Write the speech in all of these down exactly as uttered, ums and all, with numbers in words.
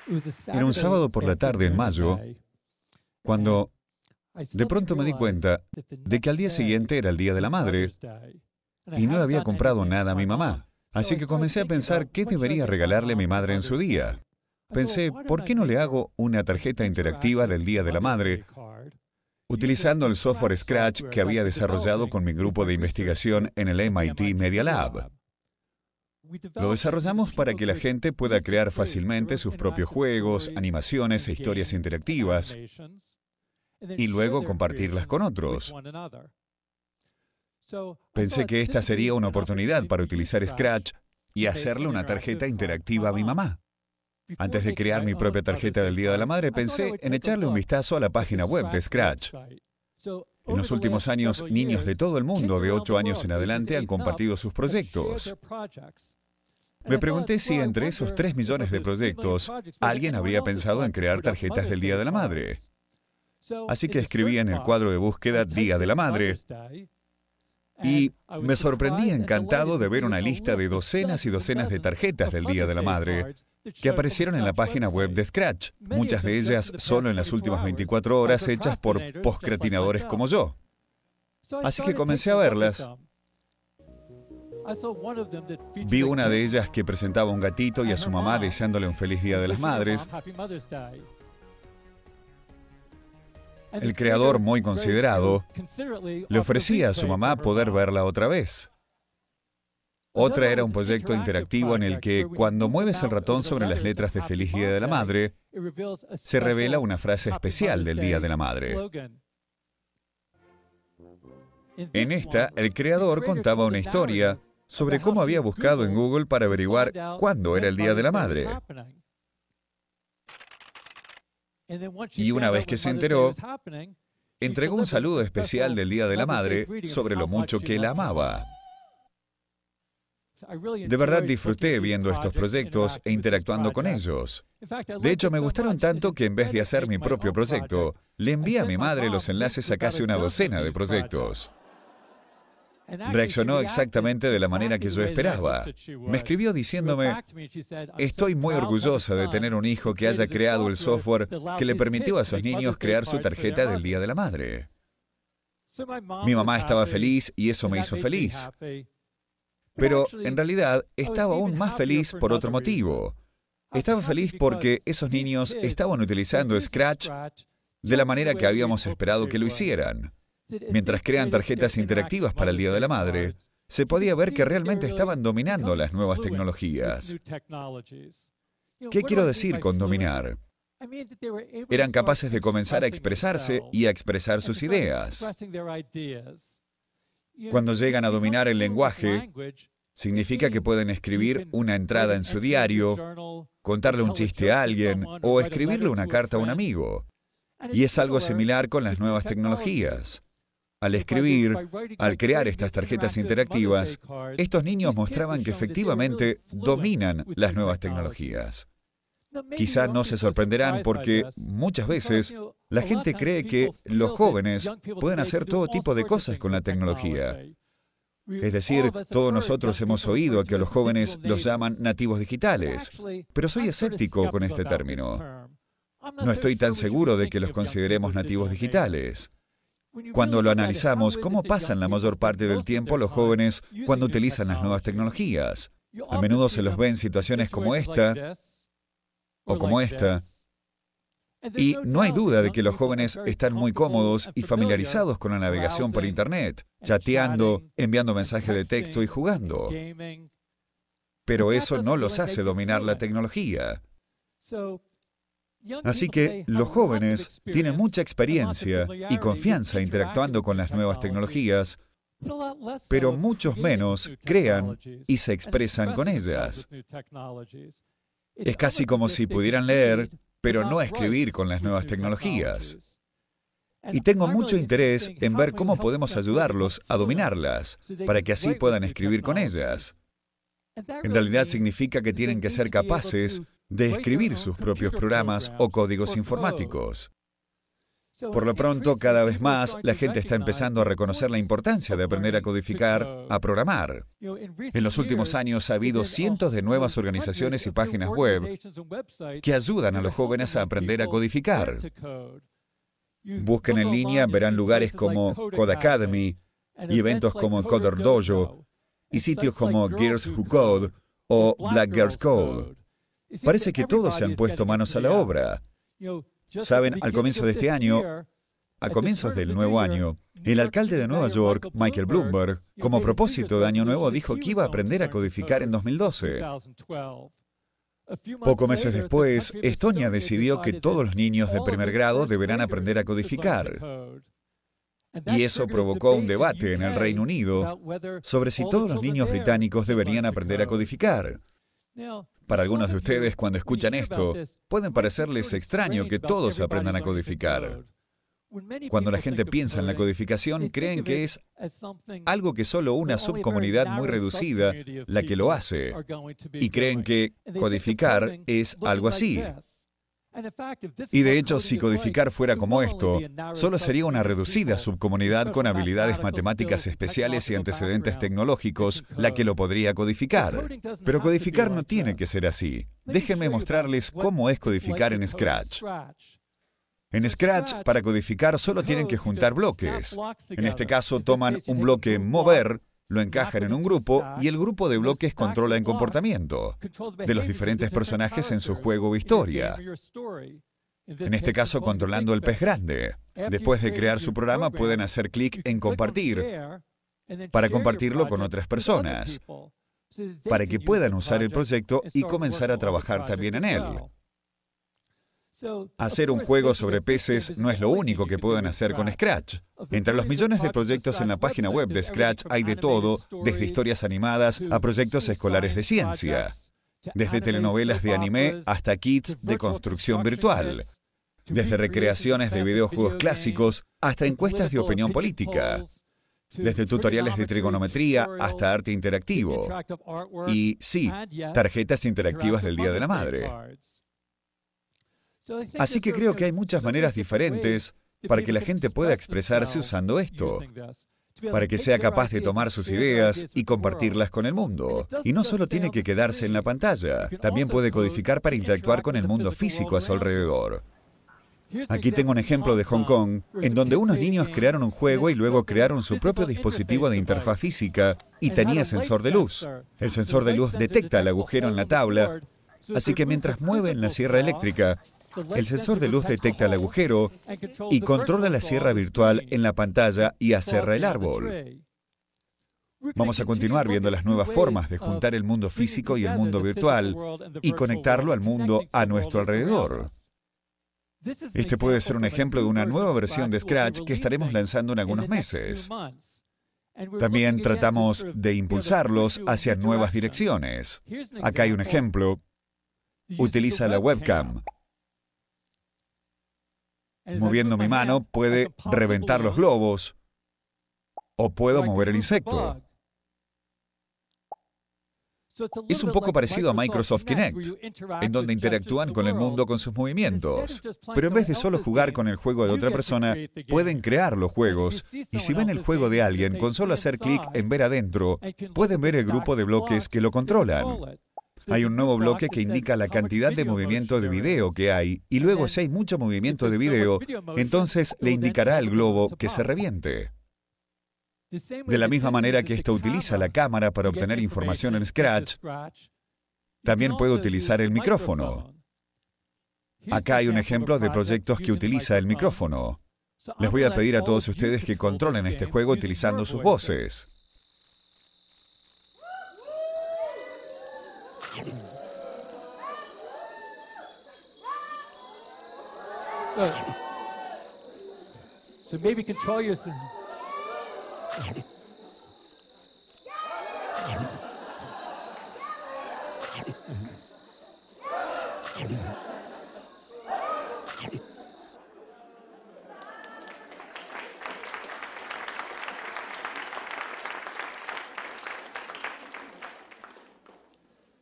Era un sábado por la tarde en mayo, cuando de pronto me di cuenta de que al día siguiente era el Día de la Madre y no le había comprado nada a mi mamá. Así que comencé a pensar qué debería regalarle a mi madre en su día. Pensé, ¿por qué no le hago una tarjeta interactiva del Día de la Madre utilizando el software Scratch que había desarrollado con mi grupo de investigación en el M I T Media Lab? Lo desarrollamos para que la gente pueda crear fácilmente sus propios juegos, animaciones e historias interactivas y luego compartirlas con otros. Pensé que esta sería una oportunidad para utilizar Scratch y hacerle una tarjeta interactiva a mi mamá. Antes de crear mi propia tarjeta del Día de la Madre, pensé en echarle un vistazo a la página web de Scratch. En los últimos años, niños de todo el mundo de ocho años en adelante han compartido sus proyectos. Me pregunté si entre esos tres millones de proyectos, alguien habría pensado en crear tarjetas del Día de la Madre. Así que escribí en el cuadro de búsqueda Día de la Madre y me sorprendí encantado de ver una lista de docenas y docenas de tarjetas del Día de la Madre que aparecieron en la página web de Scratch, muchas de ellas solo en las últimas veinticuatro horas hechas por postcratinadores como yo. Así que comencé a verlas. Vi una de ellas que presentaba a un gatito y a su mamá deseándole un feliz Día de las Madres. El creador, muy considerado, le ofrecía a su mamá poder verla otra vez. Otra era un proyecto interactivo en el que, cuando mueves el ratón sobre las letras de Feliz Día de la Madre, se revela una frase especial del Día de la Madre. En esta, el creador contaba una historia sobre cómo había buscado en Google para averiguar cuándo era el Día de la Madre. Y una vez que se enteró, entregó un saludo especial del Día de la Madre sobre lo mucho que la amaba. De verdad disfruté viendo estos proyectos e interactuando con ellos. De hecho, me gustaron tanto que en vez de hacer mi propio proyecto, le envié a mi madre los enlaces a casi una docena de proyectos. Reaccionó exactamente de la manera que yo esperaba. Me escribió diciéndome, estoy muy orgullosa de tener un hijo que haya creado el software que le permitió a sus niños crear su tarjeta del Día de la Madre. Mi mamá estaba feliz y eso me hizo feliz. Pero, en realidad, estaba aún más feliz por otro motivo. Estaba feliz porque esos niños estaban utilizando Scratch de la manera que habíamos esperado que lo hicieran. Mientras crean tarjetas interactivas para el Día de la Madre, se podía ver que realmente estaban dominando las nuevas tecnologías. ¿Qué quiero decir con dominar? Eran capaces de comenzar a expresarse y a expresar sus ideas. Cuando llegan a dominar el lenguaje, significa que pueden escribir una entrada en su diario, contarle un chiste a alguien o escribirle una carta a un amigo. Y es algo similar con las nuevas tecnologías. Al escribir, al crear estas tarjetas interactivas, estos niños mostraban que efectivamente dominan las nuevas tecnologías. Quizá no se sorprenderán porque muchas veces la gente cree que los jóvenes pueden hacer todo tipo de cosas con la tecnología. Es decir, todos nosotros hemos oído que a los jóvenes los llaman nativos digitales, pero soy escéptico con este término. No estoy tan seguro de que los consideremos nativos digitales. Cuando lo analizamos, ¿cómo pasan la mayor parte del tiempo los jóvenes cuando utilizan las nuevas tecnologías? A menudo se los ve en situaciones como esta o como esta. Y no hay duda de que los jóvenes están muy cómodos y familiarizados con la navegación por Internet, chateando, enviando mensajes de texto y jugando. Pero eso no los hace dominar la tecnología. Así que los jóvenes tienen mucha experiencia y confianza interactuando con las nuevas tecnologías, pero muchos menos crean y se expresan con ellas. Es casi como si pudieran leer, pero no escribir con las nuevas tecnologías. Y tengo mucho interés en ver cómo podemos ayudarlos a dominarlas, para que así puedan escribir con ellas. En realidad significa que tienen que ser capaces de escribir sus propios programas o códigos informáticos. Por lo pronto, cada vez más, la gente está empezando a reconocer la importancia de aprender a codificar, a programar. En los últimos años ha habido cientos de nuevas organizaciones y páginas web que ayudan a los jóvenes a aprender a codificar. Busquen en línea, verán lugares como Codecademy y eventos como Coder Dojo y sitios como Girls Who Code o Black Girls Code. Parece que todos se han puesto manos a la obra. Saben, al comienzo de este año, a comienzos del nuevo año, el alcalde de Nueva York, Michael Bloomberg, como propósito de Año Nuevo, dijo que iba a aprender a codificar en dos mil doce. Pocos meses después, Estonia decidió que todos los niños de primer grado deberán aprender a codificar. Y eso provocó un debate en el Reino Unido sobre si todos los niños británicos deberían aprender a codificar. Para algunos de ustedes, cuando escuchan esto, pueden parecerles extraño que todos aprendan a codificar. Cuando la gente piensa en la codificación, creen que es algo que solo una subcomunidad muy reducida la que lo hace, y creen que codificar es algo así. Y de hecho, si codificar fuera como esto, solo sería una reducida subcomunidad con habilidades matemáticas especiales y antecedentes tecnológicos la que lo podría codificar. Pero codificar no tiene que ser así. Déjenme mostrarles cómo es codificar en Scratch. En Scratch, para codificar, solo tienen que juntar bloques. En este caso, toman un bloque mover, lo encajan en un grupo y el grupo de bloques controla el comportamiento de los diferentes personajes en su juego o historia. En este caso, controlando el pez grande. Después de crear su programa, pueden hacer clic en compartir para compartirlo con otras personas, para que puedan usar el proyecto y comenzar a trabajar también en él. Hacer un juego sobre peces no es lo único que pueden hacer con Scratch. Entre los millones de proyectos en la página web de Scratch hay de todo, desde historias animadas a proyectos escolares de ciencia, desde telenovelas de anime hasta kits de construcción virtual, desde recreaciones de videojuegos clásicos hasta encuestas de opinión política, desde tutoriales de trigonometría hasta arte interactivo y, sí, tarjetas interactivas del Día de la Madre. Así que creo que hay muchas maneras diferentes para que la gente pueda expresarse usando esto, para que sea capaz de tomar sus ideas y compartirlas con el mundo. Y no solo tiene que quedarse en la pantalla, también puede codificar para interactuar con el mundo físico a su alrededor. Aquí tengo un ejemplo de Hong Kong, en donde unos niños crearon un juego y luego crearon su propio dispositivo de interfaz física y tenía sensor de luz. El sensor de luz detecta el agujero en la tabla, así que mientras mueven la sierra eléctrica, el sensor de luz detecta el agujero y controla la sierra virtual en la pantalla y aserra el árbol. Vamos a continuar viendo las nuevas formas de juntar el mundo físico y el mundo virtual y conectarlo al mundo a nuestro alrededor. Este puede ser un ejemplo de una nueva versión de Scratch que estaremos lanzando en algunos meses. También tratamos de impulsarlos hacia nuevas direcciones. Acá hay un ejemplo. Utiliza la webcam. Moviendo mi mano puede reventar los globos o puedo mover el insecto. Es un poco parecido a Microsoft Kinect, en donde interactúan con el mundo con sus movimientos. Pero en vez de solo jugar con el juego de otra persona, pueden crear los juegos. Y si ven el juego de alguien, con solo hacer clic en ver adentro, pueden ver el grupo de bloques que lo controlan. Hay un nuevo bloque que indica la cantidad de movimiento de video que hay, y luego si hay mucho movimiento de video, entonces le indicará al globo que se reviente. De la misma manera que esto utiliza la cámara para obtener información en Scratch, también puede utilizar el micrófono. Acá hay un ejemplo de proyectos que utiliza el micrófono. Les voy a pedir a todos ustedes que controlen este juego utilizando sus voces. So maybe control your...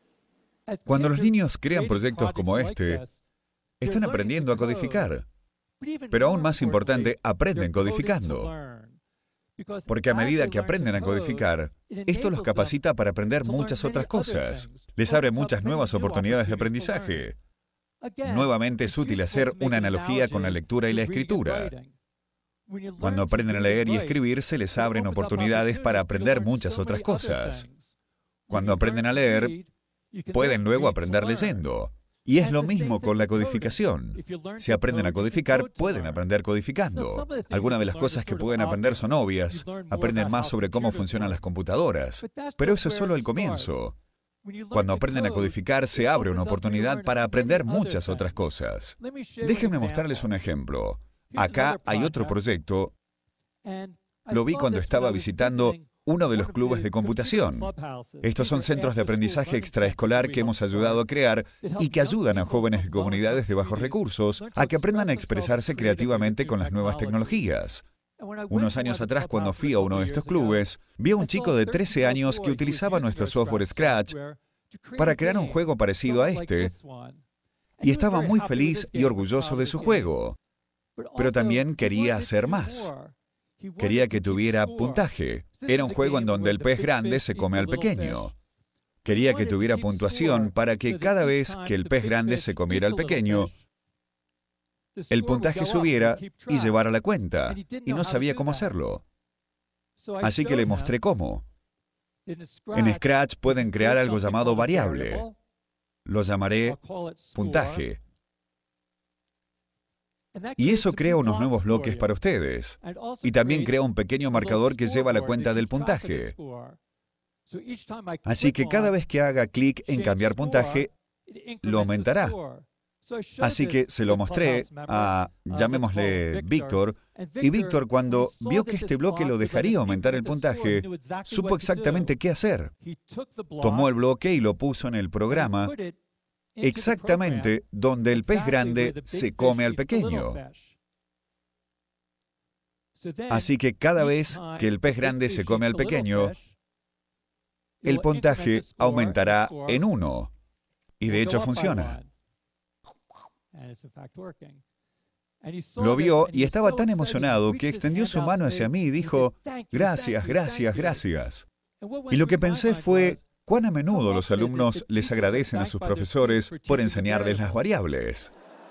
Cuando los niños crean proyectos como este, están aprendiendo a codificar. Pero aún más importante, aprenden codificando. Porque a medida que aprenden a codificar, esto los capacita para aprender muchas otras cosas. Les abre muchas nuevas oportunidades de aprendizaje. Nuevamente es útil hacer una analogía con la lectura y la escritura. Cuando aprenden a leer y escribir, se les abren oportunidades para aprender muchas otras cosas. Cuando aprenden a leer, pueden luego aprender leyendo. Y es lo mismo con la codificación. Si aprenden a codificar, pueden aprender codificando. Algunas de las cosas que pueden aprender son obvias. Aprenden más sobre cómo funcionan las computadoras. Pero eso es solo el comienzo. Cuando aprenden a codificar, se abre una oportunidad para aprender muchas otras cosas. Déjenme mostrarles un ejemplo. Acá hay otro proyecto. Lo vi cuando estaba visitando uno de los clubes de computación. Estos son centros de aprendizaje extraescolar que hemos ayudado a crear y que ayudan a jóvenes de comunidades de bajos recursos a que aprendan a expresarse creativamente con las nuevas tecnologías. Unos años atrás, cuando fui a uno de estos clubes, vi a un chico de trece años que utilizaba nuestro software Scratch para crear un juego parecido a este, y estaba muy feliz y orgulloso de su juego. Pero también quería hacer más. Quería que tuviera puntaje. Era un juego en donde el pez grande se come al pequeño. Quería que tuviera puntuación para que cada vez que el pez grande se comiera al pequeño, el puntaje subiera y llevara la cuenta, y no sabía cómo hacerlo. Así que le mostré cómo. En Scratch pueden crear algo llamado variable. Lo llamaré puntaje. Y eso crea unos nuevos bloques para ustedes. Y también crea un pequeño marcador que lleva la cuenta del puntaje. Así que cada vez que haga clic en cambiar puntaje, lo aumentará. Así que se lo mostré a, llamémosle, Víctor, y Víctor, cuando vio que este bloque lo dejaría aumentar el puntaje, supo exactamente qué hacer. Tomó el bloque y lo puso en el programa exactamente donde el pez grande se come al pequeño. Así que cada vez que el pez grande se come al pequeño, el puntaje aumentará en uno. Y de hecho funciona. Lo vio y estaba tan emocionado que extendió su mano hacia mí y dijo, gracias, gracias, gracias. Y lo que pensé fue, ¿cuán a menudo los alumnos les agradecen a sus profesores por enseñarles las variables?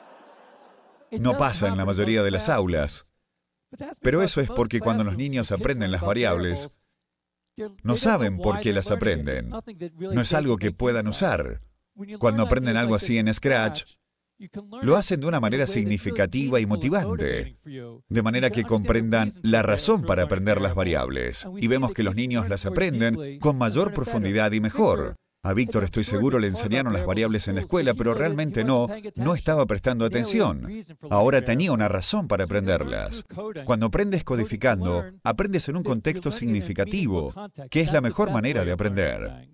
No pasa en la mayoría de las aulas. Pero eso es porque cuando los niños aprenden las variables, no saben por qué las aprenden. No es algo que puedan usar. Cuando aprenden algo así en Scratch, lo hacen de una manera significativa y motivante, de manera que comprendan la razón para aprender las variables. Y vemos que los niños las aprenden con mayor profundidad y mejor. A Víctor, estoy seguro, le enseñaron las variables en la escuela, pero realmente no, no estaba prestando atención. Ahora tenía una razón para aprenderlas. Cuando aprendes codificando, aprendes en un contexto significativo, que es la mejor manera de aprender.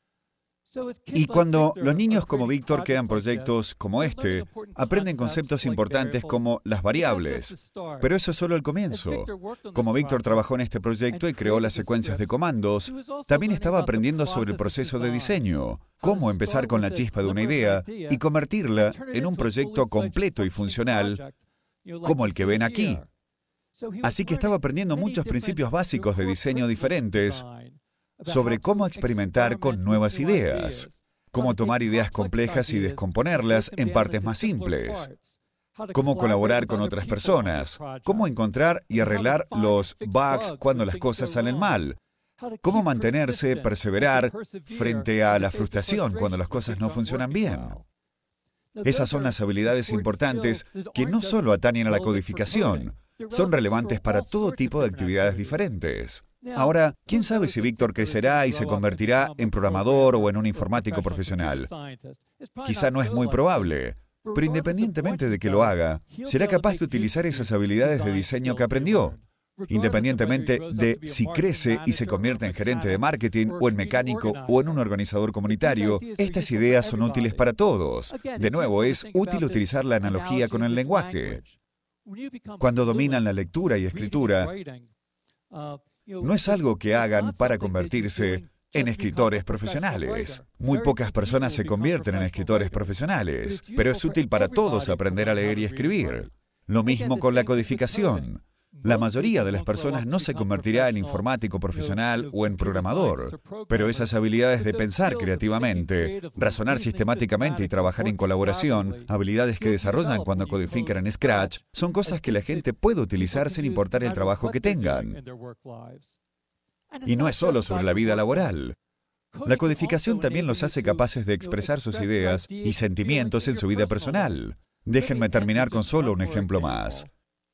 Y cuando los niños como Víctor crean proyectos como este, aprenden conceptos importantes como las variables. Pero eso es solo el comienzo. Como Víctor trabajó en este proyecto y creó las secuencias de comandos, también estaba aprendiendo sobre el proceso de diseño, cómo empezar con la chispa de una idea y convertirla en un proyecto completo y funcional, como el que ven aquí. Así que estaba aprendiendo muchos principios básicos de diseño diferentes, sobre cómo experimentar con nuevas ideas, cómo tomar ideas complejas y descomponerlas en partes más simples, cómo colaborar con otras personas, cómo encontrar y arreglar los bugs cuando las cosas salen mal, cómo mantenerse, perseverar frente a la frustración cuando las cosas no funcionan bien. Esas son las habilidades importantes que no solo atañen a la codificación, son relevantes para todo tipo de actividades diferentes. Ahora, ¿quién sabe si Víctor crecerá y se convertirá en programador o en un informático profesional? Quizá no es muy probable, pero independientemente de que lo haga, será capaz de utilizar esas habilidades de diseño que aprendió. Independientemente de si crece y se convierte en gerente de marketing, o en mecánico, o en un organizador comunitario, estas ideas son útiles para todos. De nuevo, es útil utilizar la analogía con el lenguaje. Cuando dominan la lectura y escritura, no es algo que hagan para convertirse en escritores profesionales. Muy pocas personas se convierten en escritores profesionales, pero es útil para todos aprender a leer y escribir. Lo mismo con la codificación. La mayoría de las personas no se convertirá en informático profesional o en programador, pero esas habilidades de pensar creativamente, razonar sistemáticamente y trabajar en colaboración, habilidades que desarrollan cuando codifican en Scratch, son cosas que la gente puede utilizar sin importar el trabajo que tengan. Y no es solo sobre la vida laboral. La codificación también los hace capaces de expresar sus ideas y sentimientos en su vida personal. Déjenme terminar con solo un ejemplo más.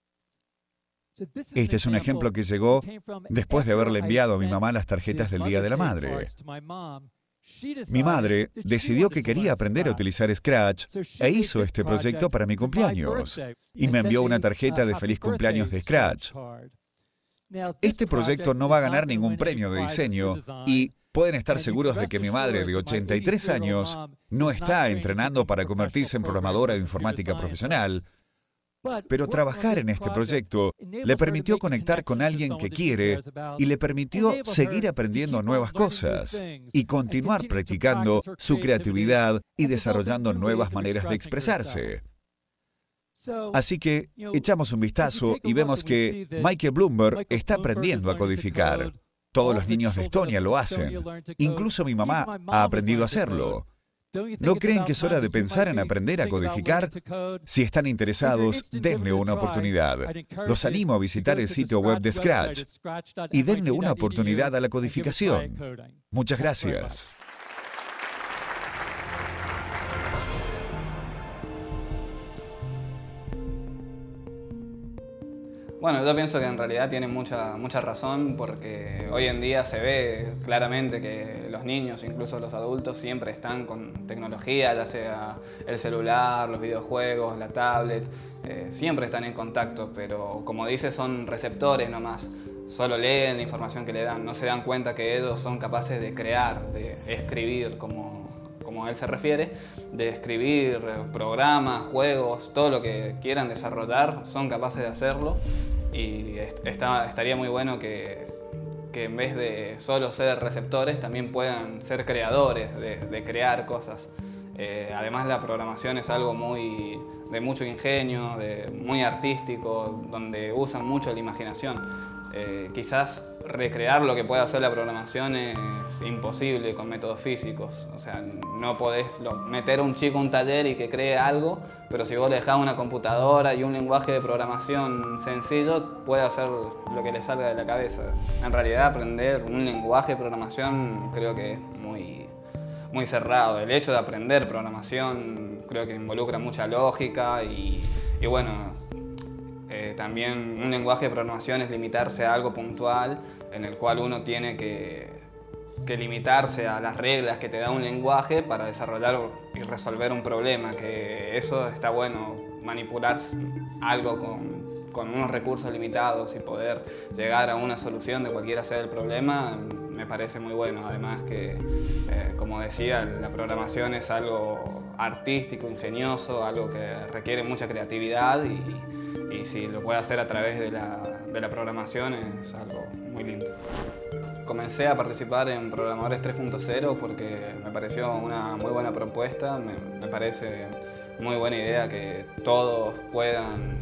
Este es un ejemplo que llegó después de haberle enviado a mi mamá las tarjetas del Día de la Madre. Mi madre decidió que quería aprender a utilizar Scratch e hizo este proyecto para mi cumpleaños. Y me envió una tarjeta de feliz cumpleaños de Scratch. Este proyecto no va a ganar ningún premio de diseño y pueden estar seguros de que mi madre de ochenta y tres años no está entrenando para convertirse en programadora de informática profesional, pero trabajar en este proyecto le permitió conectar con alguien que quiere y le permitió seguir aprendiendo nuevas cosas y continuar practicando su creatividad y desarrollando nuevas maneras de expresarse. Así que echamos un vistazo y vemos que Michael Bloomberg está aprendiendo a codificar. Todos los niños de Estonia lo hacen. Incluso mi mamá ha aprendido a hacerlo. ¿No creen que es hora de pensar en aprender a codificar? Si están interesados, denle una oportunidad. Los animo a visitar el sitio web de Scratch y denle una oportunidad a la codificación. Muchas gracias. Bueno, yo pienso que en realidad tiene mucha, mucha razón porque hoy en día se ve claramente que los niños, incluso los adultos, siempre están con tecnología, ya sea el celular, los videojuegos, la tablet, eh, siempre están en contacto, pero como dice, son receptores nomás, solo leen la información que le dan, no se dan cuenta que ellos son capaces de crear, de escribir, como, como él se refiere, de escribir programas, juegos, todo lo que quieran desarrollar, son capaces de hacerlo. Y está, estaría muy bueno que, que en vez de solo ser receptores también puedan ser creadores, de, de crear cosas. Eh, además la programación es algo muy, de mucho ingenio, de, muy artístico, donde usan mucho la imaginación. Eh, quizás recrear lo que puede hacer la programación es imposible con métodos físicos. O sea, no podés lo, meter a un chico a un taller y que cree algo, pero si vos le dejás una computadora y un lenguaje de programación sencillo, puede hacer lo que le salga de la cabeza. En realidad, aprender un lenguaje de programación creo que es muy, muy cerrado. El hecho de aprender programación creo que involucra mucha lógica y, y bueno, Eh, también un lenguaje de programación es limitarse a algo puntual en el cual uno tiene que, que limitarse a las reglas que te da un lenguaje para desarrollar y resolver un problema, que eso está bueno, manipular algo con, con unos recursos limitados y poder llegar a una solución de cualquiera sea el problema, me parece muy bueno. Además que, eh, como decía, la programación es algo artístico, ingenioso, algo que requiere mucha creatividad y, y si lo puede hacer a través de la, de la programación es algo muy lindo. Comencé a participar en Programadores tres punto cero porque me pareció una muy buena propuesta, me, me parece muy buena idea que todos puedan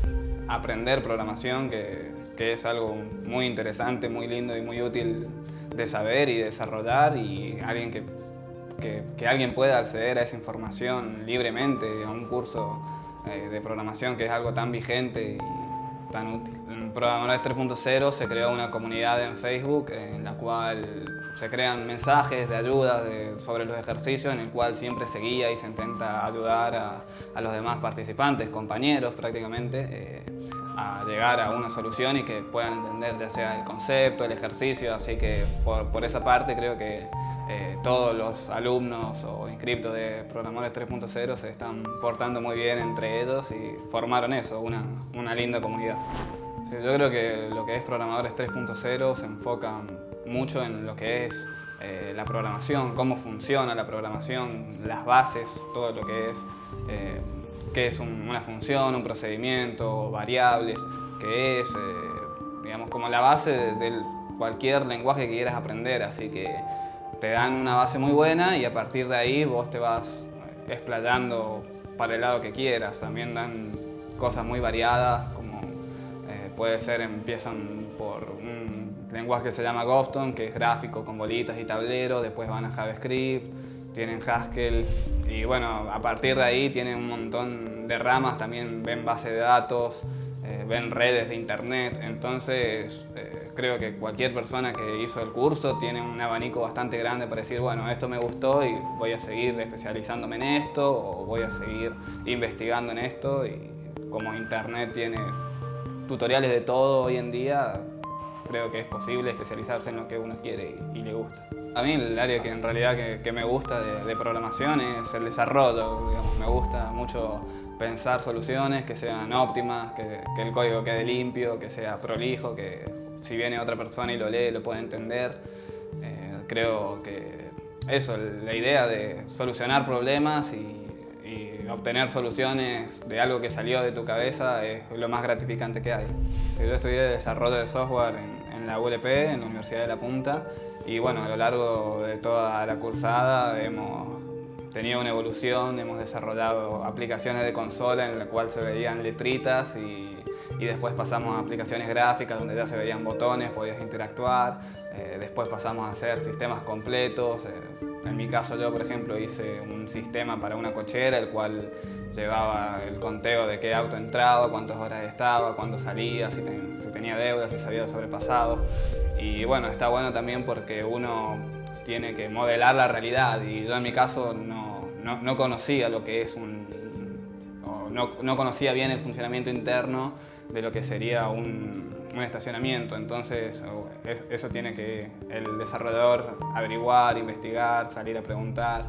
aprender programación, que, que es algo muy interesante, muy lindo y muy útil de saber y desarrollar, y alguien que, que, que alguien pueda acceder a esa información libremente, a un curso eh, de programación que es algo tan vigente y tan útil. En Programadores tres punto cero se creó una comunidad en Facebook en la cual se crean mensajes de ayuda de, sobre los ejercicios, en el cual siempre se guía y se intenta ayudar a, a los demás participantes, compañeros prácticamente, eh, a llegar a una solución y que puedan entender ya sea el concepto, el ejercicio, así que por, por esa parte creo que eh, todos los alumnos o inscriptos de Programadores tres punto cero se están portando muy bien entre ellos y formaron eso, una, una linda comunidad. Sí, yo creo que lo que es Programadores tres punto cero se enfoca mucho en lo que es eh, la programación, cómo funciona la programación, las bases, todo lo que es eh, qué es un, una función, un procedimiento, variables, qué es, eh, digamos, como la base de, de cualquier lenguaje que quieras aprender, así que te dan una base muy buena y a partir de ahí vos te vas explayando para el lado que quieras. También dan cosas muy variadas, como eh, puede ser, empiezan por un lenguaje que se llama Gofton, que es gráfico con bolitas y tableros, después van a JavaScript, tienen Haskell, y bueno, a partir de ahí tienen un montón de ramas, también ven base de datos, eh, ven redes de internet, entonces eh, creo que cualquier persona que hizo el curso tiene un abanico bastante grande para decir, bueno, esto me gustó y voy a seguir especializándome en esto, o voy a seguir investigando en esto, y como internet tiene tutoriales de todo hoy en día, creo que es posible especializarse en lo que uno quiere y, y le gusta. A mí el área que en realidad que, que me gusta de, de programación es el desarrollo, digamos. Me gusta mucho pensar soluciones que sean óptimas, que, que el código quede limpio, que sea prolijo, que si viene otra persona y lo lee lo pueda entender. Eh, creo que eso, la idea de solucionar problemas y, y obtener soluciones de algo que salió de tu cabeza es lo más gratificante que hay. Yo estudié desarrollo de software en, en la U L P, en la Universidad de La Punta, y bueno, a lo largo de toda la cursada hemos tenido una evolución, hemos desarrollado aplicaciones de consola en la cual se veían letritas y, y después pasamos a aplicaciones gráficas donde ya se veían botones, podías interactuar, eh, después pasamos a hacer sistemas completos. Eh, en mi caso yo, por ejemplo, hice un sistema para una cochera, el cual llevaba el conteo de qué auto entraba, cuántas horas estaba, cuándo salía, si, ten, si tenía deudas, si se había sobrepasado. Y bueno, está bueno también porque uno tiene que modelar la realidad, y yo en mi caso no, no, no conocía lo que es un... O no, no conocía bien el funcionamiento interno de lo que sería un, un estacionamiento, entonces eso tiene que el desarrollador averiguar, investigar, salir a preguntar,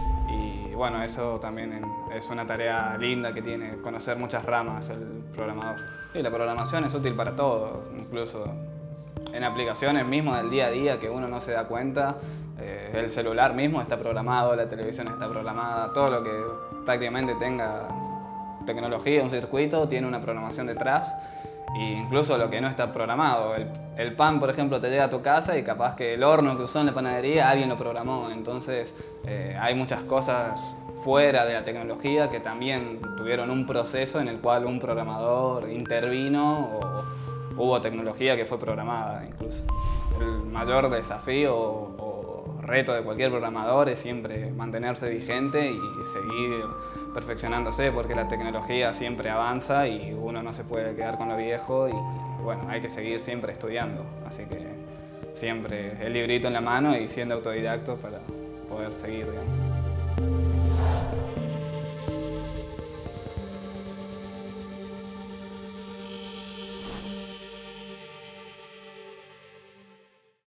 y bueno, eso también es una tarea linda que tiene, conocer muchas ramas el programador. Y la programación es útil para todo, incluso en aplicaciones mismo del día a día que uno no se da cuenta. Eh, el celular mismo está programado, la televisión está programada, todo lo que prácticamente tenga tecnología, un circuito, tiene una programación detrás, e incluso lo que no está programado. El, el pan, por ejemplo, te llega a tu casa y capaz que el horno que usó en la panadería alguien lo programó, entonces eh, hay muchas cosas fuera de la tecnología que también tuvieron un proceso en el cual un programador intervino, o hubo tecnología que fue programada incluso. El mayor desafío o, o reto de cualquier programador es siempre mantenerse vigente y seguir perfeccionándose, porque la tecnología siempre avanza y uno no se puede quedar con lo viejo, y bueno, hay que seguir siempre estudiando. Así que siempre el librito en la mano y siendo autodidacto para poder seguir, digamos.